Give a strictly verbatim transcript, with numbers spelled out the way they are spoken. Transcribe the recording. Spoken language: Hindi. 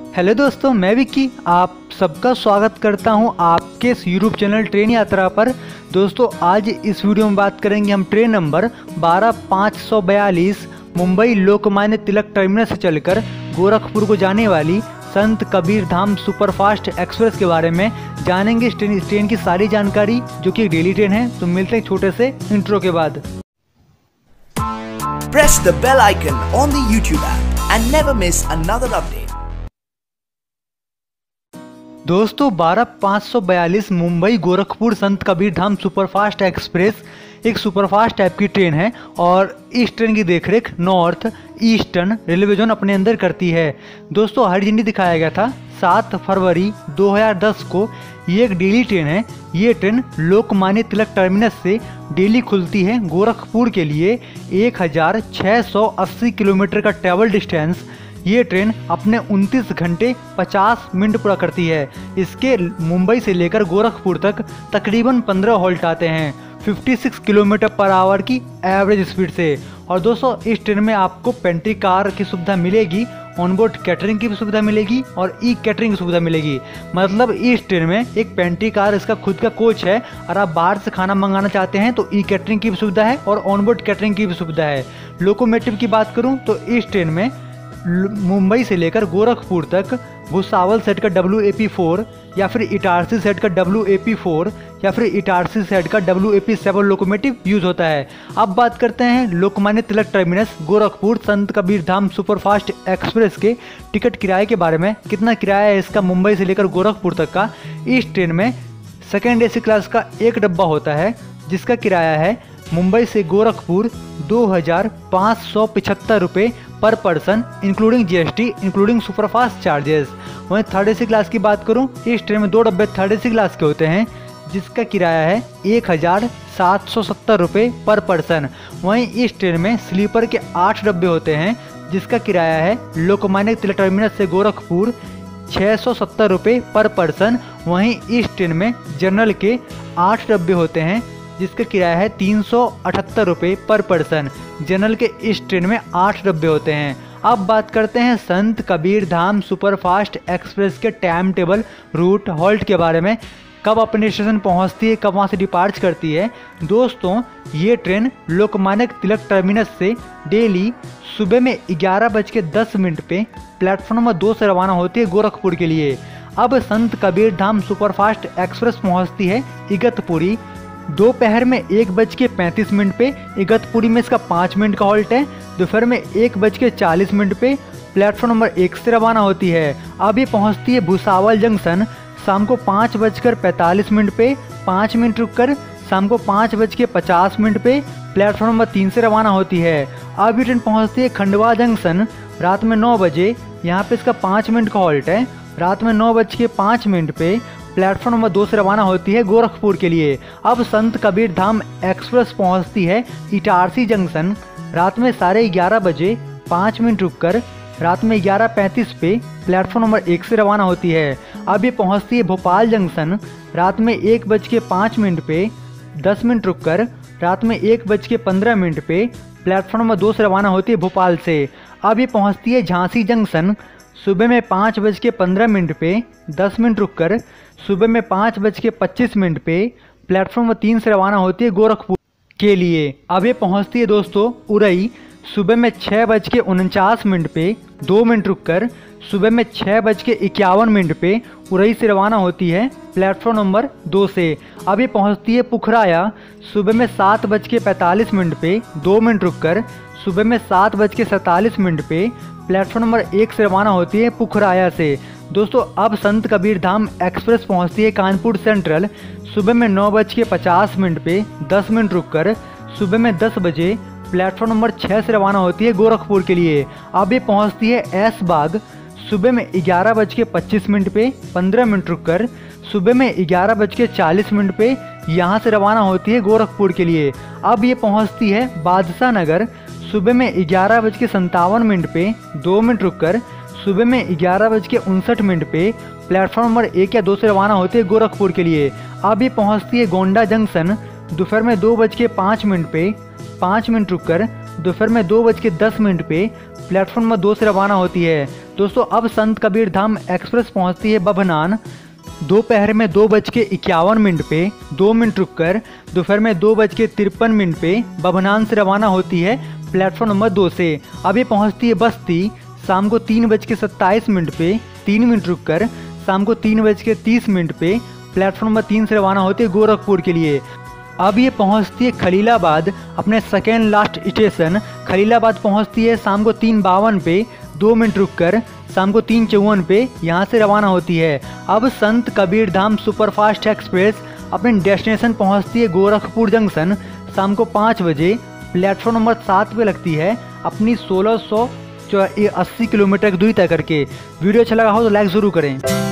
हेलो दोस्तों, मैं विक्की आप सबका स्वागत करता हूं आपके इस यूट्यूब चैनल ट्रेन यात्रा पर। दोस्तों आज इस वीडियो में बात करेंगे हम ट्रेन नंबर बारह पाँच सौ बयालीस मुंबई लोकमान्य तिलक टर्मिनस से चलकर गोरखपुर को जाने वाली संत कबीर धाम सुपरफास्ट एक्सप्रेस के बारे में जानेंगे। इस ट्रेन, इस ट्रेन की सारी जानकारी जो कि एक डेली ट्रेन है। तो मिलते हैं छोटे से इंट्रो के बाद। Press the bell icon on the YouTube app and never miss another update. दोस्तों बारह पाँच सौ बयालीस मुंबई गोरखपुर संत कबीर धाम सुपरफास्ट एक्सप्रेस एक सुपरफास्ट टाइप की ट्रेन है और इस ट्रेन की देखरेख नॉर्थ ईस्टर्न रेलवे जोन अपने अंदर करती है। दोस्तों हरी झंडी दिखाया गया था सात फरवरी दो हज़ार दस को। ये एक डेली ट्रेन है। ये ट्रेन लोकमान्य तिलक टर्मिनस से डेली खुलती है। गोरखपुर के लिए एक हज़ार छः सौ अस्सी किलोमीटर का ट्रैवल डिस्टेंस ये ट्रेन अपने उनतीस घंटे पचास मिनट पूरा करती है। इसके मुंबई से लेकर गोरखपुर तक तकरीबन पंद्रह हॉल्ट आते हैं छप्पन किलोमीटर पर आवर की एवरेज स्पीड से। और दोस्तों इस ट्रेन में आपको पेंट्री कार की सुविधा मिलेगी, ऑनबोर्ड कैटरिंग की भी सुविधा मिलेगी और ई कैटरिंग की सुविधा मिलेगी। मतलब इस ट्रेन में एक पेंट्री कार इसका खुद का कोच है और आप बाहर से खाना मंगाना चाहते हैं तो ई कैटरिंग की भी सुविधा है और ऑनबोर्ड कैटरिंग की भी सुविधा है। लोकोमोटिव की बात करूँ तो इस ट्रेन में मुंबई से लेकर गोरखपुर तक भुसावल सेट का डब्ल्यू ए पी फोर या फिर इटारसी सेट का डब्ल्यू ए पी फोर या फिर इटारसी सेट का W A P seven locomotive use होता है। अब बात करते हैं Lokmanya Tilak terminus Gorakhpur Sant Kabir Dham superfast express के टिकट किराए के बारे में। कितना किराया है इसका मुंबई से लेकर गोरखपुर तक का। इस ट्रेन में सेकेंड ए सी क्लास का एक डब्बा होता है जिसका किराया है मुंबई से गोरखपुर दो हज़ार पाँच सौ पचहत्तर रुपये पर person including G S T including superfast charges. वहीं थर्ड ए सी क्लास की बात करूं, इस ट्रेन में दो डब्बे थर्ड ए सी क्लास के होते हैं जिसका किराया है एक हज़ार सात सौ सत्तर रुपये पर पर्सन। वहीं इस ट्रेन में स्लीपर के आठ डब्बे होते हैं जिसका किराया है लोकमान्य तिलक टर्मिनस से गोरखपुर छः सौ सत्तर रुपये पर पर्सन। वहीं इस ट्रेन में जनरल के आठ डब्बे होते हैं जिसका किराया है तीन सौ अठहत्तर रुपये पर पर्सन। जनरल के इस ट्रेन में आठ डब्बे होते हैं। अब बात करते हैं संत कबीर धाम सुपरफास्ट एक्सप्रेस के टाइम टेबल, रूट, हॉल्ट के बारे में। कब अपने स्टेशन पहुंचती है, कब वहां से डिपार्च करती है। दोस्तों ये ट्रेन लोकमान्य तिलक टर्मिनस से डेली सुबह में ग्यारह बज के दस मिनट पे प्लेटफॉर्म नंबर दो से रवाना होती है गोरखपुर के लिए। अब संत कबीर धाम सुपरफास्ट एक्सप्रेस पहुँचती है इगतपुरी दोपहर में एक बज के पैंतीस मिनट पे। इगतपुरी में इसका पाँच मिनट का हॉल्ट है। दोपहर में एक बज के चालीस मिनट पे प्लेटफॉर्म नंबर एक से रवाना होती है। अब ये पहुंचती है भुसावल जंक्शन शाम को पाँच बजकर पैंतालीस मिनट पे। पाँच मिनट रुककर शाम को पाँच बज के पचास मिनट पे प्लेटफॉर्म नंबर तीन से रवाना होती है। अब ये ट्रेन पहुँचती है खंडवा जंक्शन रात में नौ बजे। यहाँ पे इसका पाँच मिनट का हॉल्ट है। रात में नौ बज के पाँच मिनट पे प्लेटफॉर्म नंबर दो से रवाना होती है गोरखपुर के लिए। अब संत कबीर धाम एक्सप्रेस पहुंचती है इटारसी जंक्शन रात में साढ़े ग्यारह बजे पाँच मिनट रुककर रात में ग्यारह पैंतीस पे प्लेटफॉर्म नंबर एक से रवाना होती है। अब ये पहुंचती है भोपाल जंक्शन रात में एक बज के पाँच मिनट पे दस मिनट रुककर रात में एक बज के पंद्रह मिनट पे प्लेटफॉर्म नंबर दो से रवाना होती है भोपाल से। अब ये पहुँचती है झांसी जंक्शन सुबह में पाँच बज के पंद्रह मिनट पे दस मिनट रुककर सुबह में पाँच बज के पच्चीस मिनट पे प्लेटफॉर्म तीन से रवाना होती है गोरखपुर के लिए। अब ये पहुंचती है दोस्तों उरई सुबह में छः बज के उनचास मिनट पे दो मिनट रुककर सुबह में छः बज के इक्यावन मिनट पे उरई से रवाना होती है प्लेटफॉर्म नंबर दो से। अब ये पहुंचती है पुखराया सुबह में सात बज के पैंतालीस मिनट पे दो मिनट रुककर सुबह में सात बज के सैंतालीस मिनट पे प्लेटफॉर्म नंबर एक से रवाना होती है पुखराया से। दोस्तों अब संत कबीर धाम एक्सप्रेस पहुंचती है कानपुर सेंट्रल सुबह में नौ बज के पचास मिनट पे दस मिनट रुककर सुबह में दस बजे प्लेटफॉर्म नंबर छः से रवाना होती है गोरखपुर के लिए। अब ये पहुंचती है ऐस बाग सुबह में ग्यारह बज के पच्चीस मिनट पे पंद्रह मिनट रुककर सुबह में ग्यारह बज के चालीस मिनट पे यहाँ से रवाना होती है गोरखपुर के लिए। अब ये पहुँचती है बादशाह नगर सुबह में ग्यारह बज के संतावन मिनट पे दो मिनट रुककर सुबह में ग्यारह बज के उनसठ मिनट पे प्लेटफॉर्म नंबर एक या दो से रवाना होती है गोरखपुर के लिए। अब ये पहुँचती है गोंडा जंक्शन दोपहर में दो बज के पाँच मिनट पे पाँच मिनट रुककर दोपहर में दो बज के दस मिनट पे प्लेटफॉर्म नंबर दो से रवाना होती है। दोस्तों अब संत कबीर धाम एक्सप्रेस पहुंचती है बभनान दोपहर में दो बज के इक्यावन मिनट पे, दो मिनट रुककर दोपहर में दो बज के तिरपन मिनट पे बभनान से रवाना होती है प्लेटफॉर्म नंबर दो से। अब ये पहुंचती है बस्ती शाम को तीन बज के सत्ताईस मिनट पे, तीन मिनट रुककर शाम को तीन बज के तीस मिनट पे प्लेटफॉर्म नंबर तीन से रवाना होती है गोरखपुर के लिए। अब ये पहुंचती है खलीलाबाद, अपने सेकेंड लास्ट स्टेशन खलीलाबाद पहुंचती है शाम को तीन बावन पे, दो मिनट रुककर शाम को तीन चौवन पे यहाँ से रवाना होती है। अब संत कबीर धाम सुपरफास्ट एक्सप्रेस अपने डेस्टिनेशन पहुंचती है गोरखपुर जंक्शन शाम को पाँच बजे, प्लेटफॉर्म नंबर सात पे लगती है अपनी सोलह सौ अस्सी किलोमीटर की दूरी तय करके। वीडियो अच्छा लगा हो तो लाइक ज़रूर करें।